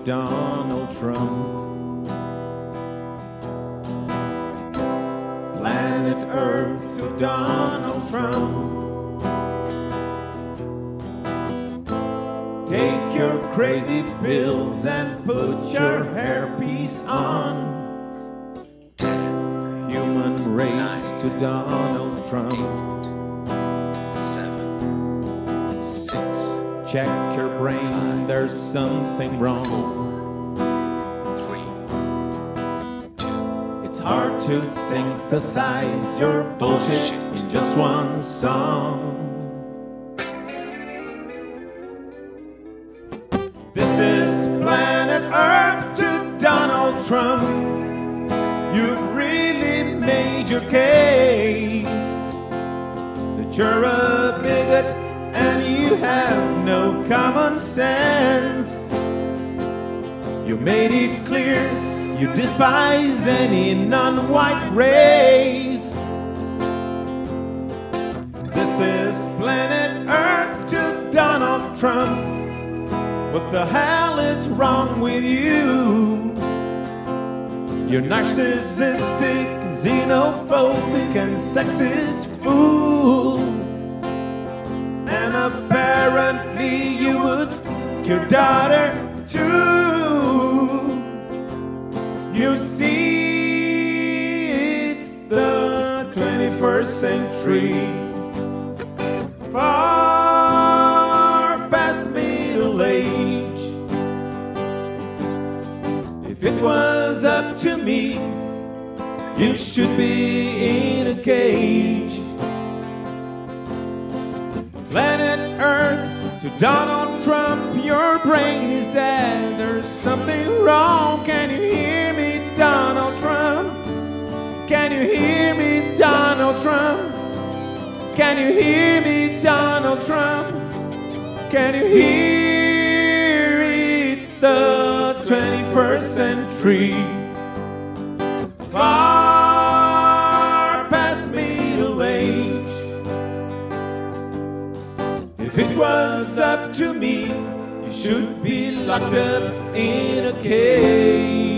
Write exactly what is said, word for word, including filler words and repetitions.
Donald Trump. Planet Earth to Donald Trump. Take your crazy pills and put your hairpiece on. Human race to Donald Trump. Seven, six, Check your brain, there's something wrong. It's hard to synthesize your bullshit in just one song. This is Planet Earth to Donald Trump. You've really made your case that you're a bigot and you have no common sense. You made it clear you despise any non-white race. This is Planet Earth to Donald Trump. What the hell is wrong with you? You're narcissistic, xenophobic, and sexist fool. And apparently you would f your daughter too. You see, it's the twenty-first century, far past middle age. If it was up to me, you should be in a cage. Planet Earth to Donald Trump, your brain is dead. There's something wrong. Can you hear me, Donald Trump? Can you hear me, Donald Trump? Can you hear me, Donald Trump? Can you hear? It's the twenty-first century, far past middle age. If it was up to me, you should be locked up in a cage.